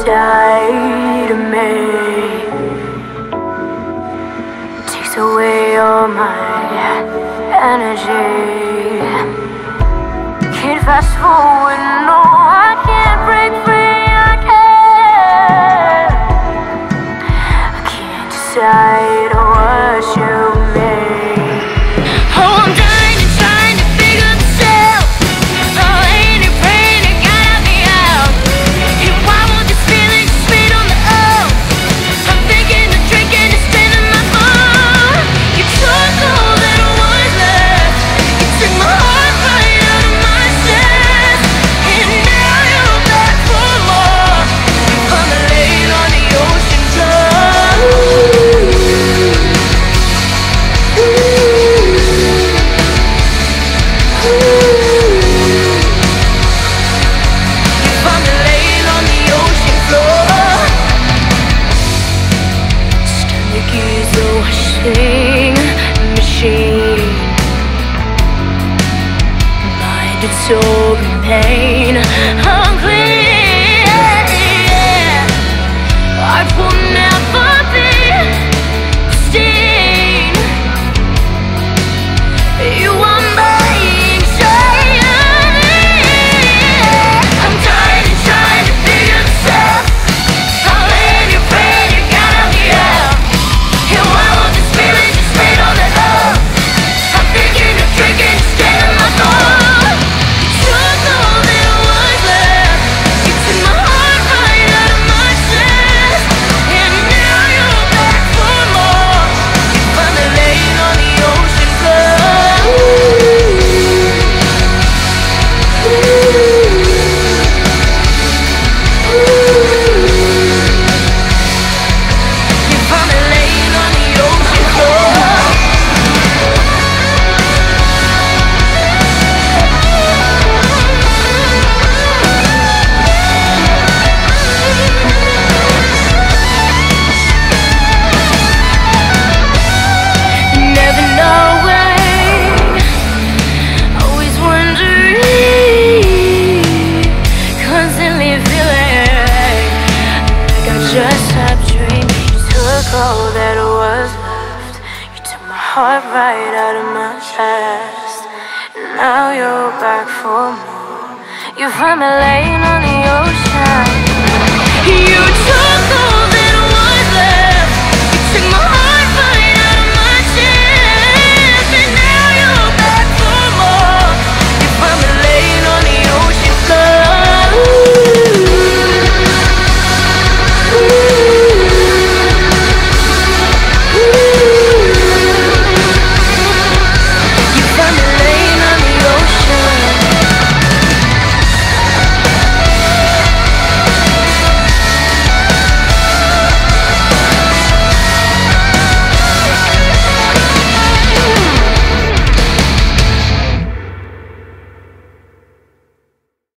inside of me takes away all my energy. Can't fast forward, no, I can't break free, I can't decide what you mean. Oh, I'm dying and trying to figure this out. Oh, ain't it praying to get me out? And why won't this feeling just spit on the earth? I'm thinking of drinking and spinning my heart. You took all that was left. You took my heart right out of my chest. And now you're back for more. I'm laying on the ocean floor. Machine, mind and soul in pain. I'm clean. Art will never be seen. You are my anxiety. I'm tired and trying to figure this out. All in your brain, you gotta be out. And why won't this feeling just spit on the earth? I'm thinking of drinking instead of my thought. You took all that was left. You took my heart right out of my chest. And now you're back for more. You found me laying on the ocean floor. You found me laying on the ocean floor. Never knowing, always wondering, constantly feeling like I just stopped dreaming. You took all that was left. You took my heart right out of my chest. And now you're back for more. You found me laying on the ocean.